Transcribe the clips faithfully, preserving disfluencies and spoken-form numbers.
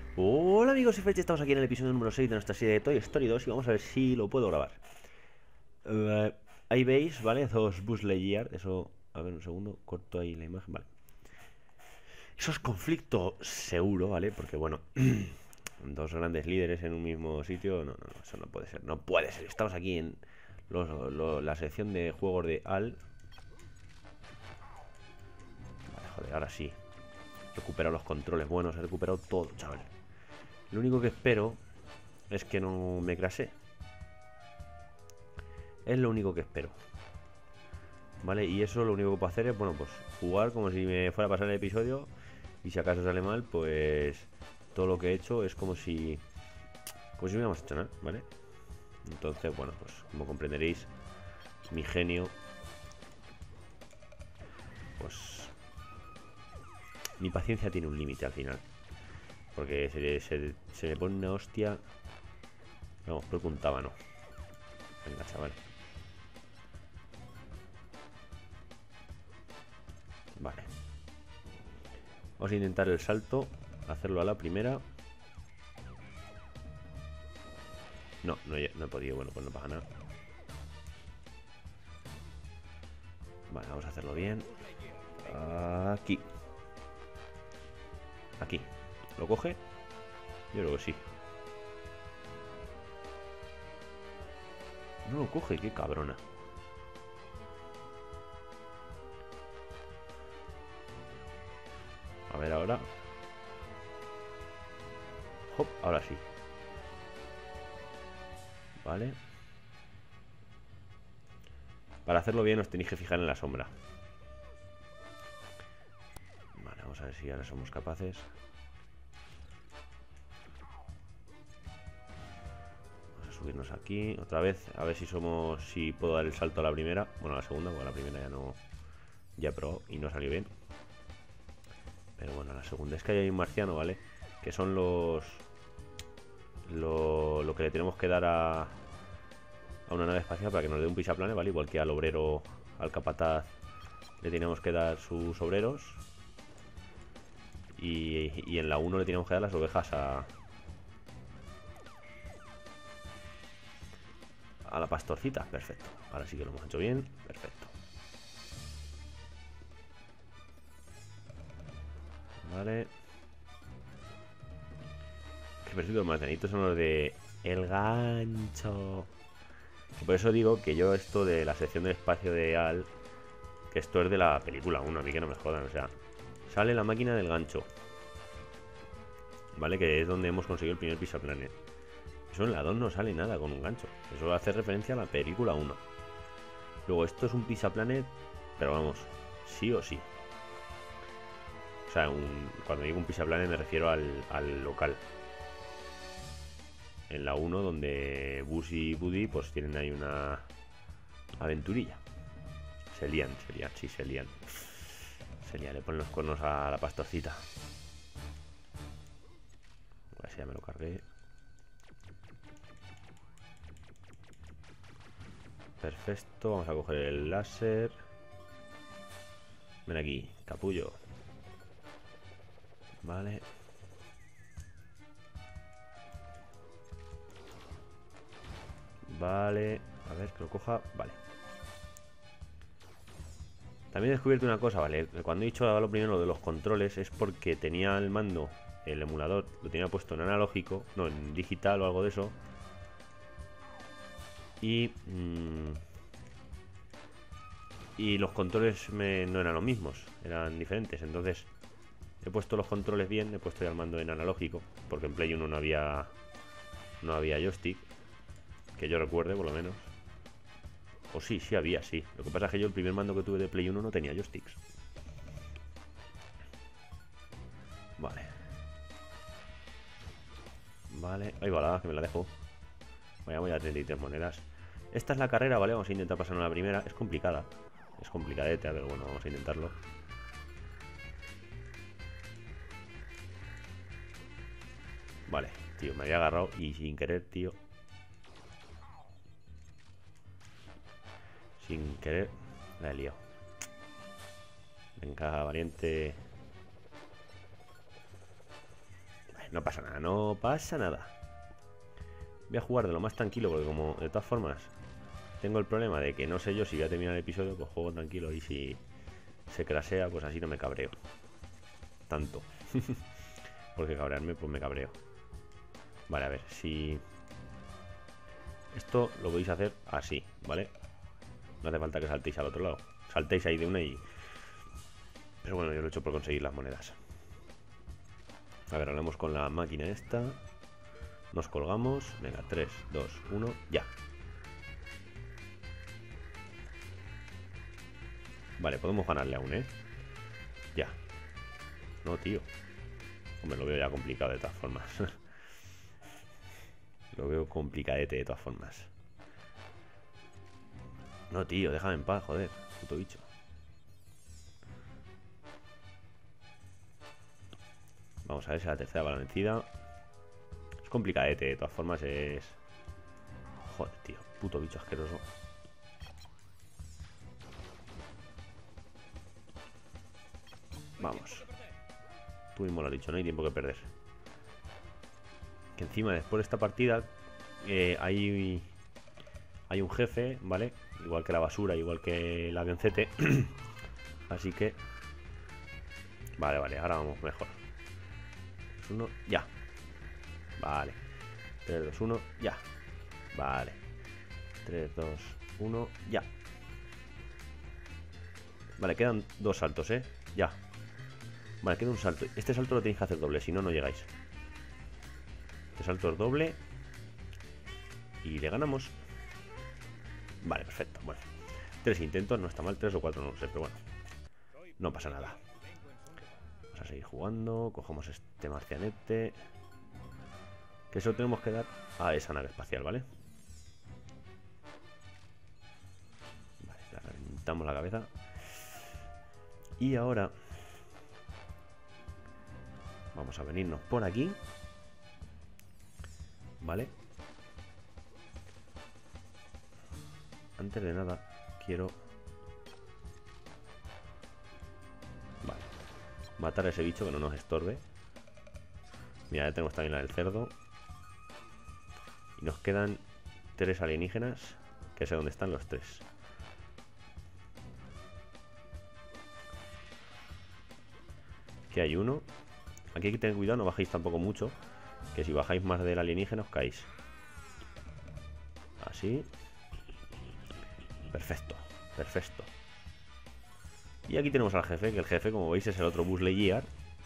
Hola amigos y Fresh, estamos aquí en el episodio número seis de nuestra serie de Toy Story dos y vamos a ver si lo puedo grabar. Eh, ahí veis, ¿vale? Dos Buzz Lightyear, eso... A ver, un segundo, corto ahí la imagen, vale. Eso es conflicto seguro, ¿vale? Porque bueno, dos grandes líderes en un mismo sitio, no, no, no, eso no puede ser, no puede ser. Estamos aquí en los, lo- la sección de juegos de Al. Vale, joder, ahora sí. He recuperado los controles buenos, he recuperado todo, chaval. Lo único que espero es que no me crashe. Es lo único que espero. ¿Vale? Y eso lo único que puedo hacer es, bueno, pues jugar como si me fuera a pasar el episodio. Y si acaso sale mal, pues todo lo que he hecho es como si... Como si no hubiéramos hecho nada, ¿vale? Entonces, bueno, pues como comprenderéis, mi genio... Pues... Mi paciencia tiene un límite al final. Porque se, se, se me pone una hostia... Vamos, creo que un tábano. Venga, chaval. Vale. Vamos a intentar el salto. Hacerlo a la primera. No, no he, no he podido. Bueno, pues no pasa nada. Vale, vamos a hacerlo bien. Aquí. Aquí. ¿Lo coge? Yo creo que sí. No lo coge, qué cabrona. A ver ahora. Hop, ahora sí. Vale. Para hacerlo bien os tenéis que fijar en la sombra. Vale, vamos a ver si ahora somos capaces. Vamos a subirnos aquí otra vez. A ver si somos... Si puedo dar el salto a la primera. Bueno, a la segunda, porque a la primera ya no... Ya he probado y no salió bien. Pero bueno, a la segunda es que hay un marciano, ¿vale? Que son los... Lo, lo que le tenemos que dar a... A una nave espacial para que nos dé un pisaplane, ¿vale? Igual que al obrero, al capataz, le tenemos que dar sus obreros. Y, y en la uno le tenemos que dar las ovejas a... A la pastorcita, perfecto. Ahora sí que lo hemos hecho bien, perfecto. Vale. Que por cierto, los marcianitos son los de... El gancho. Y por eso digo que yo esto de la sección del espacio de Al... Que esto es de la película uno, a mí que no me jodan, o sea... Sale la máquina del gancho. ¿Vale? Que es donde hemos conseguido el primer pisaplanet. Eso en la dos no sale nada con un gancho. Eso hace referencia a la película uno. Luego, esto es un pisaplanet, pero vamos, sí o sí. O sea, un, cuando digo un pisaplanet me refiero al, al local. En la uno, donde Buzz y Woody pues tienen ahí una aventurilla. Se lían, se lían, sí, se lían. Se lían, le ponen los cuernos a la pastorcita. A ver si ya me lo cargué. Perfecto, vamos a coger el láser. Ven aquí, capullo. Vale. Vale. A ver, que lo coja. Vale. También he descubierto una cosa, ¿vale? Cuando he dicho lo primero lo de los controles es porque tenía el mando, el emulador, lo tenía puesto en analógico, no, en digital o algo de eso. Y... Mmm, y los controles me, no eran los mismos, eran diferentes. Entonces he puesto los controles bien, he puesto ya el mando en analógico, porque en Play uno no había, no había joystick, que yo recuerde por lo menos. O sí, sí había, sí. Lo que pasa es que yo el primer mando que tuve de Play uno no tenía joysticks. Vale. Vale. Ahí va la que me la dejo. Vaya, voy a treinta y tres monedas. Esta es la carrera, ¿vale? Vamos a intentar pasarnos la primera. Es complicada. Es complicadete, pero bueno, vamos a intentarlo. Vale, tío, me había agarrado y sin querer, tío. Sin querer, la he liado. Venga, valiente. no pasa nada, no pasa nada. Voy a jugar de lo más tranquilo porque como de todas formas tengo el problema de que no sé yo si voy a terminar el episodio, pues juego tranquilo y si se crasea, pues así no me cabreo tanto. Porque cabrearme, pues me cabreo. Vale, a ver, si... Esto lo podéis hacer así, ¿vale? No hace falta que saltéis al otro lado. Saltéis ahí de una y... Pero bueno, yo lo he hecho por conseguir las monedas. A ver, hablamos con la máquina esta. Nos colgamos. Venga, tres, dos, uno, ya. Vale, podemos ganarle aún, ¿eh? Ya. No, tío. Hombre, lo veo ya complicado de todas formas. Lo veo complicadete de todas formas. No, tío, déjame en paz, joder. Puto bicho. Vamos a ver si la tercera va la vencida. Es complicadete, de todas formas es... Joder, tío. Puto bicho asqueroso. Vamos. Tú mismo lo has dicho, no hay tiempo que perder. Que encima después de esta partida eh, hay, hay un jefe, ¿vale? Igual que la basura, igual que el avioncete. Así que... Vale, vale, ahora vamos mejor. tres, uno, ya. Vale. tres, dos, uno, ya. Vale. tres, dos, uno, ya. Vale, quedan dos saltos, ¿eh? Ya. Vale, queda un salto. Este salto lo tenéis que hacer doble, si no, no llegáis. Este salto es doble. Y le ganamos. Vale, perfecto. Bueno, tres intentos, no está mal. Tres o cuatro, no lo sé, pero bueno. No pasa nada. Vamos a seguir jugando. Cogemos este marcianete. Que eso tenemos que dar a esa nave espacial, ¿vale? Vale, le reventamos la cabeza. Y ahora... Vamos a venirnos por aquí. Vale. Antes de nada, quiero... Vale. Matar a ese bicho que no nos estorbe. Mira, ya tenemos también la del cerdo. Y nos quedan tres alienígenas. Que sé dónde están los tres. Aquí hay uno. Aquí hay que tener cuidado, no bajéis tampoco mucho. Que si bajáis más del alienígena os caéis. Así. Perfecto, perfecto. Y aquí tenemos al jefe, que el jefe, como veis, es el otro Buzz Lightyear.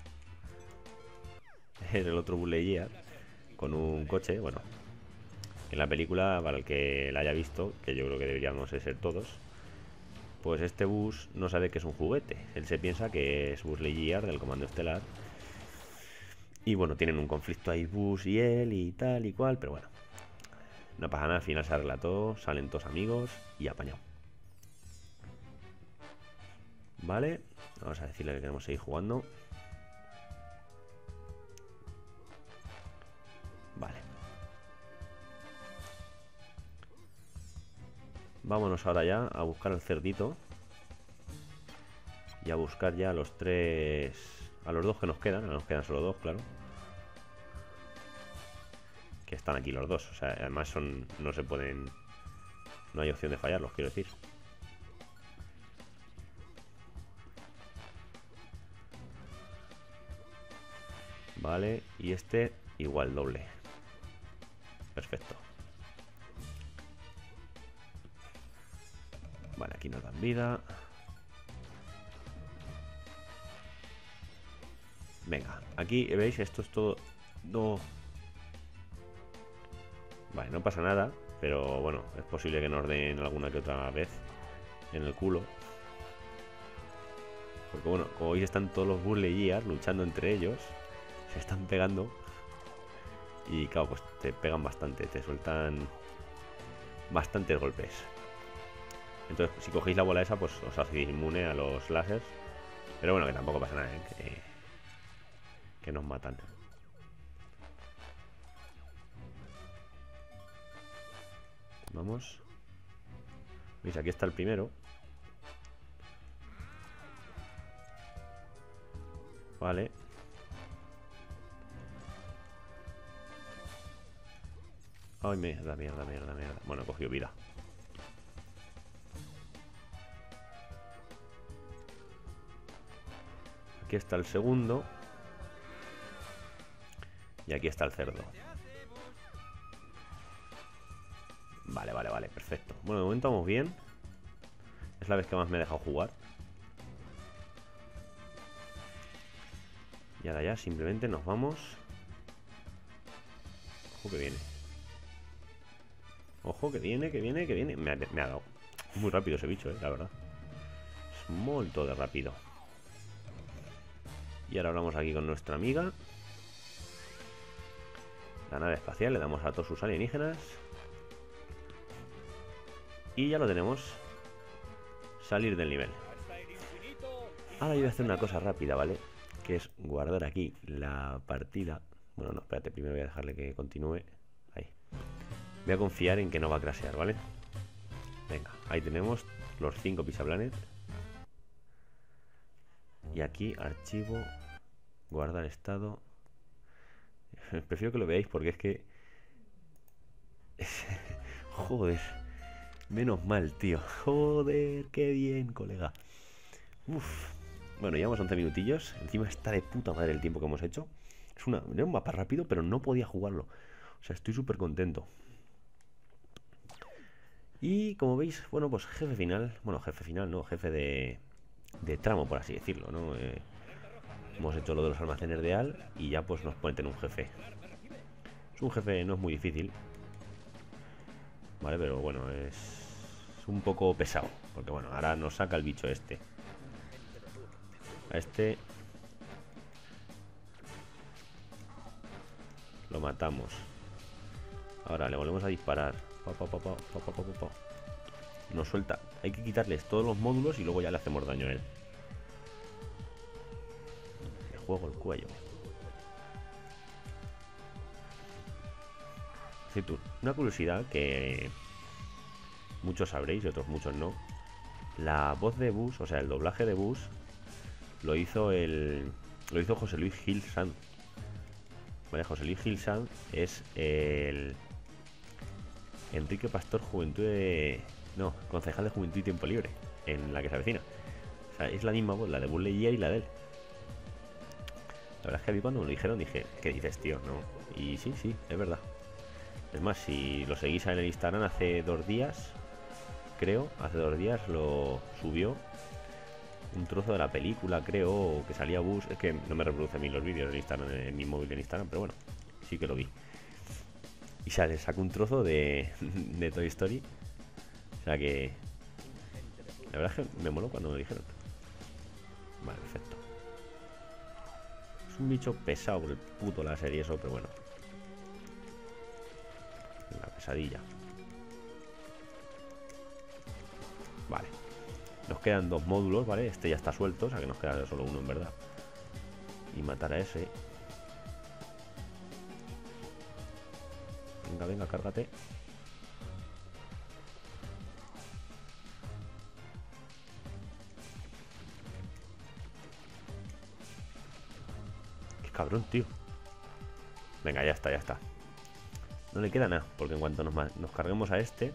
Es el otro Buzz Lightyear. Con un coche, bueno. En la película, para el que la haya visto, que yo creo que deberíamos de ser todos, pues este Buzz no sabe que es un juguete. Él se piensa que es Buzz Lightyear del Comando Estelar. Y bueno, tienen un conflicto ahí Buzz y él y tal y cual, pero bueno. No pasa nada, al final se arregla todo, salen todos amigos y apañado. Vale, vamos a decirle que queremos seguir jugando. Vale. Vámonos ahora ya a buscar al cerdito. Y a buscar ya a los tres... A los dos que nos quedan, nos quedan solo dos, claro. Que están aquí los dos, o sea, además son... No se pueden... No hay opción de fallarlos, quiero decir. Vale, y este igual doble. Perfecto. Vale, aquí nos dan vida. Venga, aquí veis, esto es todo... No. Vale, no pasa nada. Pero bueno, es posible que nos den alguna que otra vez en el culo. Porque bueno, como veis están todos los Buzz Lightyear luchando entre ellos. Se están pegando. Y claro, pues te pegan bastante. Te sueltan bastantes golpes. Entonces, si cogéis la bola esa, pues os hacéis inmune a los láseres. Pero bueno, que tampoco pasa nada, ¿eh? Que, que nos matan. Vamos. ¿Veis? Aquí está el primero. Vale. Ay, mierda, mierda, mierda, mierda. Bueno, cogió vida. Aquí está el segundo. Y aquí está el cerdo. Vale, vale, vale, perfecto. Bueno, de momento vamos bien. Es la vez que más me he dejado jugar. Y ahora ya simplemente nos vamos. Ojo que viene. Ojo que viene, que viene, que viene. Me ha, me ha dado muy rápido ese bicho, eh, la verdad. Es muy de rápido. Y ahora hablamos aquí con nuestra amiga. La nave espacial, le damos a todos sus alienígenas. Y ya lo tenemos. Salir del nivel. Ahora yo voy a hacer una cosa rápida, ¿vale? Que es guardar aquí la partida. Bueno, no, espérate, primero voy a dejarle que continúe. Ahí. Voy a confiar en que no va a crashear, ¿vale? Venga, ahí tenemos los cinco Pizza Planet. Y aquí, archivo, guardar estado. Prefiero que lo veáis porque es que... Joder. Menos mal, tío. Joder, qué bien, colega. Uf. Bueno, llevamos once minutillos. Encima está de puta madre el tiempo que hemos hecho. Es una, era un mapa rápido, pero no podía jugarlo. O sea, estoy súper contento. Y como veis, bueno, pues jefe final. Bueno, jefe final, no, jefe de, de tramo, por así decirlo, ¿no? Eh, hemos hecho lo de los almacenes de Al y ya pues nos ponen un jefe. Es un jefe, no es muy difícil. Vale, pero bueno, es un poco pesado. Porque bueno, ahora nos saca el bicho este. A este lo matamos. Ahora le volvemos a disparar. Pa, pa, pa, pa, pa, pa, pa, pa. Nos suelta. Hay que quitarles todos los módulos y luego ya le hacemos daño a él. Le juego el cuello. Sí, tú. Una curiosidad que muchos sabréis y otros muchos no. La voz de Buzz, o sea, el doblaje de Buzz lo hizo el lo hizo José Luis Gil Sanz. Vale, José Luis Gil Sanz es el Enrique Pastor Juventud de... No, concejal de Juventud y Tiempo Libre en La que se avecina. O sea, es la misma voz, la de Buzz Lightyear y la de él. La verdad es que a mí cuando me lo dijeron dije, ¿qué dices, tío? No. Y sí, sí, es verdad. Es más, si lo seguís en el Instagram hace dos días, creo, hace dos días lo subió un trozo de la película, creo, que salía Buzz. Es que no me reproduce a mí los vídeos en Instagram, en mi móvil en Instagram, pero bueno, sí que lo vi. Y sale, saca un trozo de, de Toy Story. O sea que... La verdad es que me moló cuando me lo dijeron. Vale, perfecto. Es un bicho pesado por el puto láser y eso, pero bueno. La pesadilla. Vale. Nos quedan dos módulos, ¿vale? Este ya está suelto, o sea que nos queda solo uno en verdad. Y matar a ese. Venga, venga, cárgate. Qué cabrón, tío. Venga, ya está, ya está. No le queda nada, porque en cuanto nos, nos carguemos a este...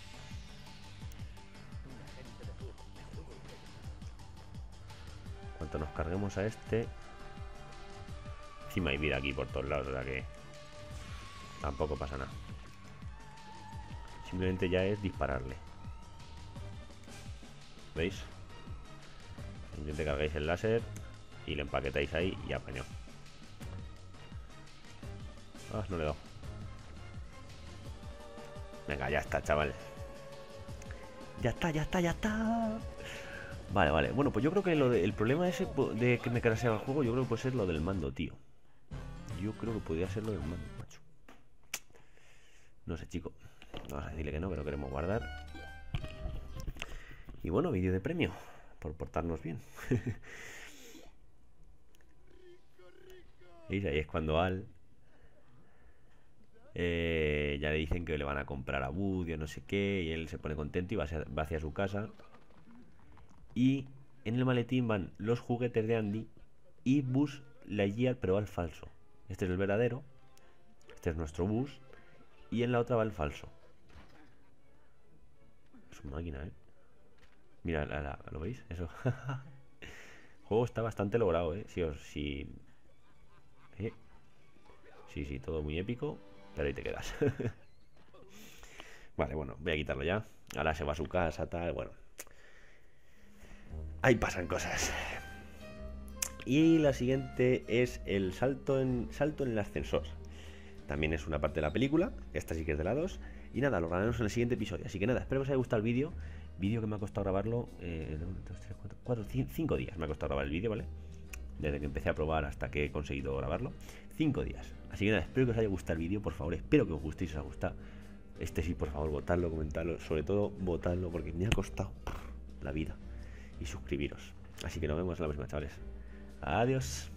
En cuanto nos carguemos a este... Encima hay vida aquí por todos lados, o sea que... Tampoco pasa nada. Simplemente ya es dispararle. ¿Veis? Simplemente cargáis el láser y le empaquetáis ahí y apañó. Ah, no le he dado. Venga, ya está, chaval. Ya está, ya está, ya está. Vale, vale. Bueno, pues yo creo que lo de, el problema ese de que me crasheaba el juego, yo creo que puede ser lo del mando, tío. Yo creo que podría ser lo del mando, macho. No sé, chico. Vamos a decirle que no, que no queremos guardar. Y bueno, vídeo de premio por portarnos bien. ¿Veis? Ahí es cuando Al eh, ya le dicen que le van a comprar a Woody o no sé qué, y él se pone contento y va hacia, va hacia su casa. Y en el maletín van los juguetes de Andy y Buzz Lightyear, pero al falso. Este es el verdadero. Este es nuestro Buzz. y en la otra va el falso. Es una máquina, ¿eh? Mira, la, la, ¿lo veis? Eso. El juego está bastante logrado, ¿eh? Si os... Si... ¿Eh? Sí, sí, todo muy épico. Pero ahí te quedas. Vale, bueno, voy a quitarlo ya. Ahora se va a su casa, tal, bueno. Ahí pasan cosas. Y la siguiente es el salto en, salto en el ascensor. También es una parte de la película. Esta sí que es de la dos. Y nada, lo grabaremos en el siguiente episodio. Así que nada, espero que os haya gustado el vídeo. Vídeo que me ha costado grabarlo eh, cuatro, cinco días me ha costado grabar el vídeo, ¿vale? Desde que empecé a probar hasta que he conseguido grabarlo. Cinco días. Así que nada, espero que os haya gustado el vídeo. Por favor, espero que os guste y si os ha gustado. Este sí, por favor, votadlo, comentadlo. Sobre todo, votadlo porque me ha costado la vida. Y suscribiros. Así que nos vemos en la próxima, chavales. Adiós.